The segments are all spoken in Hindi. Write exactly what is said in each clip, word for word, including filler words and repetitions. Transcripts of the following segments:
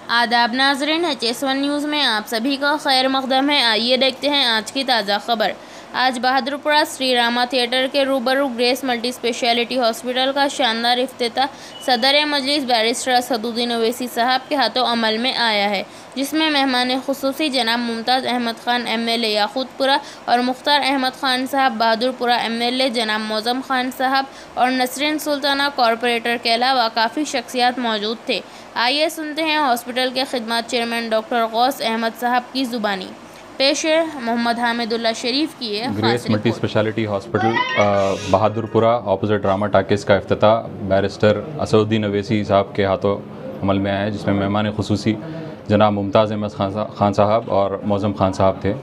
आदाब नाज़रीन, एच एस वन न्यूज़ में आप सभी का खैर मक़दम है। आइए देखते हैं आज की ताज़ा खबर। आज बहादुरपुरा श्री रामा थिएटर के रूबरू ग्रेस मल्टी स्पेशलिटी हॉस्पिटल का शानदार इफ्तिताह सदर मजलिस बैरिस्टर असदुद्दीन ओवैसी साहब के हाथों अमल में आया है, जिसमें मेहमान खुसूसी जनाब Mumtaz Ahmed Khan M L A Yakutpura और मुख्तार अहमद खान साहब बहादुरपुरा एम एल ए जनाब मौज़म खान साहब और नसरीन सुल्ताना कॉरपोरेटर के अलावा काफ़ी शख्सियात मौजूद थे। आइए सुनते हैं हॉस्पिटल के खिदमत चेयरमैन डॉक्टर गौस अहमद साहब की ज़ुबानी। पेश है मोहम्मद हामिदुल्ला शरीफ की है Grace multi speciality hospital Bahadurpura opposite Rama talkies का इफ्तिताह बैरिस्टर असदुद्दीन ओवैसी साहब के हाथों अमल में आया है, जिसमें मेहमान खुसूसी जनाब मुमताज़ अहमद खान साहब और मौज़म खान साहब थे।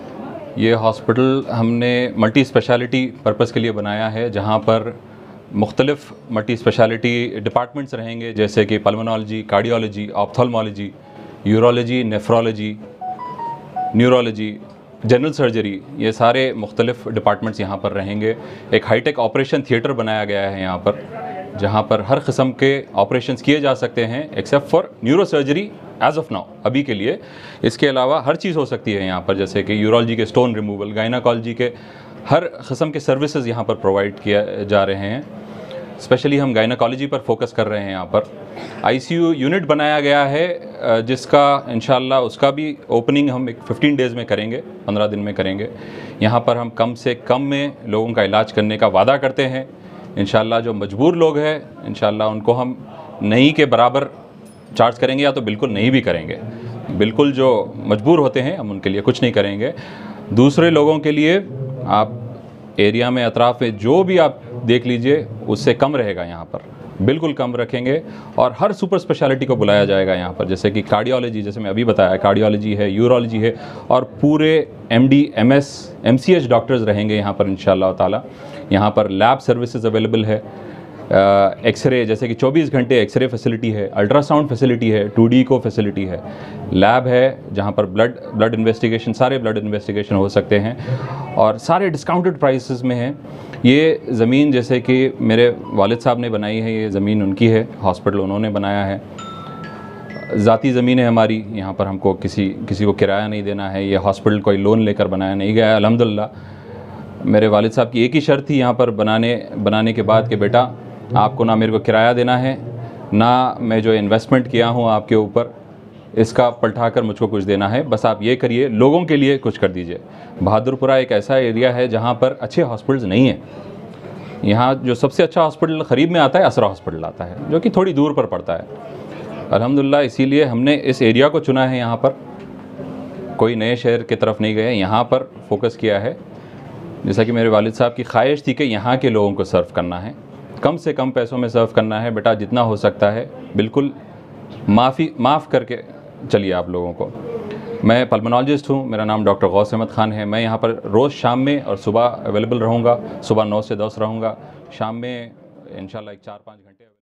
ये हॉस्पिटल हमने मल्टी स्पेशलिटी पर्पज़ के लिए बनाया है, जहाँ पर मुख्तलिफ़ मल्टी स्पेशलिटी डिपार्टमेंट्स रहेंगे, जैसे कि pulmonology, cardiology, ophthalmology, urology, nephrology, neurology, general surgery, ये सारे मुख्तलिफ़ डिपार्टमेंट्स यहाँ पर रहेंगे। एक हाईटेक ऑपरेशन थिएटर बनाया गया है यहाँ पर, जहाँ पर हर किस्म के ऑपरेशंस किए जा सकते हैं except for neuro surgery as of now, अभी के लिए। इसके अलावा हर चीज़ हो सकती है यहाँ पर, जैसे कि यूरोलॉजी के स्टोन रिमूवल, गायनाकोलॉजी के हर किस्म के सर्विसेज यहाँ पर प्रोवाइड किया जा रहे हैं। स्पेशली हम गायनाकोलॉजी पर फोकस कर रहे हैं। यहाँ पर आईसीयू यूनिट बनाया गया है, जिसका इंशाल्लाह उसका भी ओपनिंग हम एक फिफ्टीन डेज़ में करेंगे, पंद्रह दिन में करेंगे। यहाँ पर हम कम से कम में लोगों का इलाज करने का वादा करते हैं। इंशाल्लाह जो मजबूर लोग हैं, इंशाल्लाह उनको हम नहीं के बराबर चार्ज करेंगे, या तो बिल्कुल नहीं भी करेंगे। बिल्कुल जो मजबूर होते हैं हम उनके लिए कुछ नहीं करेंगे। दूसरे लोगों के लिए आप एरिया में अतराफ़ में जो भी आप देख लीजिए, उससे कम रहेगा यहाँ पर, बिल्कुल कम रखेंगे। और हर सुपर स्पेशलिटी को बुलाया जाएगा यहाँ पर, जैसे कि कार्डियोलॉजी, जैसे मैं अभी बताया, कार्डियोलॉजी है, यूरोलॉजी है, और पूरे एमडी, एमएस, एमसीएच डॉक्टर्स रहेंगे यहाँ पर इंशाअल्लाह ताला। यहाँ पर लैब सर्विसेज अवेलेबल है, एक्सरे, जैसे कि चौबीस घंटे एक्सरे फैसिलिटी है, अल्ट्रासाउंड फैसिलिटी है, टू डी को फैसिलिटी है, लैब है जहाँ पर ब्लड ब्लड इन्वेस्टिगेशन, सारे ब्लड इन्वेस्टिगेशन हो सकते हैं, और सारे डिस्काउंटेड प्राइसेस में हैं। ये ज़मीन जैसे कि मेरे वालिद साहब ने बनाई है, ये ज़मीन उनकी है, हॉस्पिटल उन्होंने बनाया है, ज़ाती ज़मीन है हमारी। यहाँ पर हमको किसी किसी को किराया नहीं देना है। ये हॉस्पिटल कोई लोन लेकर बनाया नहीं गया है। अल्हम्दुलिल्लाह मेरे वालिद साहब की एक ही शर्त थी यहाँ पर बनाने बनाने के बाद कि बेटा, आपको ना मेरे को किराया देना है, ना मैं जो इन्वेस्टमेंट किया हूँ आपके ऊपर, इसका पलटा कर मुझको कुछ देना है। बस आप ये करिए, लोगों के लिए कुछ कर दीजिए। बहादुरपुरा एक ऐसा एरिया है जहाँ पर अच्छे हॉस्पिटल्स नहीं हैं। यहाँ जो सबसे अच्छा हॉस्पिटल करीब में आता है, असरा हॉस्पिटल आता है, जो कि थोड़ी दूर पर पड़ता है। अल्हम्दुलिल्लाह इसीलिए हमने इस एरिया को चुना है। यहाँ पर कोई नए शहर की तरफ नहीं गए, यहाँ पर फोकस किया है। जैसा कि मेरे वालिद साहब की ख्वाहिश थी कि यहाँ के लोगों को सर्व करना है, कम से कम पैसों में सर्व करना है। बेटा, जितना हो सकता है बिल्कुल माफ़ी माफ़ करके चलिए आप लोगों को। मैं पल्मोनोलॉजिस्ट हूँ, मेरा नाम डॉक्टर गौस अहमद खान है। मैं यहाँ पर रोज़ शाम में और सुबह अवेलेबल रहूँगा। सुबह नौ से दस रहूँगा, शाम में इंशाल्लाह एक चार पाँच घंटे